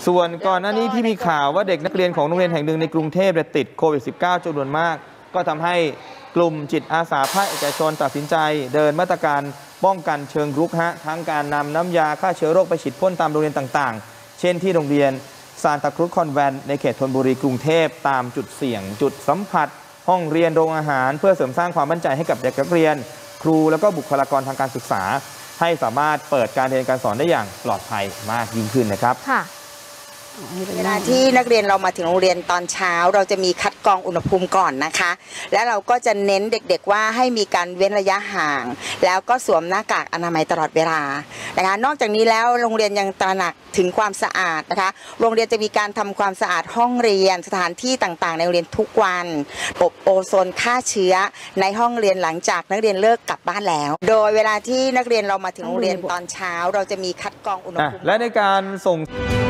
ส่วนก่อนหน้านี้ที่มีข่าวว่าเด็กนักเรียนของโรงเรียนแห่งหนึ่งในกรุงเทพติดโควิด -19 จำนวนมากก็ทำให้กลุ่มจิตอาสาภาคเอกชนตัดสินใจเดินมาตรการป้องกันเชิงรุกทั้งการนำน้ำยาฆ่าเชื้อโรคไปฉีดพ่นตามโรงเรียนต่างๆเช่นที่โรงเรียนซานตาครุซคอนแวนต์ในเขตธนบุรีกรุงเทพตามจุดเสี่ยงจุดสัมผัสห้องเรียนโรงอาหารเพื่อเสริมสร้างความมั่นใจให้กับเด็กนักเรียนครูแล้วก็บุคลากรทางการศึกษาให้สามารถเปิดการเรียนการสอนได้อย่างปลอดภัยมากยิ่งขึ้นนะครับเวลาที่นักเรียนเรามาถึงโรงเรียนตอนเช้าเราจะมีคัดกรองอุณหภูมิก่อนนะคะและเราก็จะเน้นเด็กๆว่าให้มีการเว้นระยะห่างแล้วก็สวมหน้ากากอนามัยตลอดเวลานะคะนอกจากนี้แล้วโรงเรียนยังตระหนักถึงความสะอาดนะคะโรงเรียนจะมีการทำความสะอาดห้องเรียนสถานที่ต่างๆในโรงเรียนทุกวันอบโอโซนฆ่าเชื้อในห้องเรียนหลังจากนักเรียนเลิกกลับบ้านแล้วโดยเวลาที่นักเรียนเรามาถึงโรงเรียนตอนเช้าเราจะมีคัดกรองอุณหภูมิและในการส่ง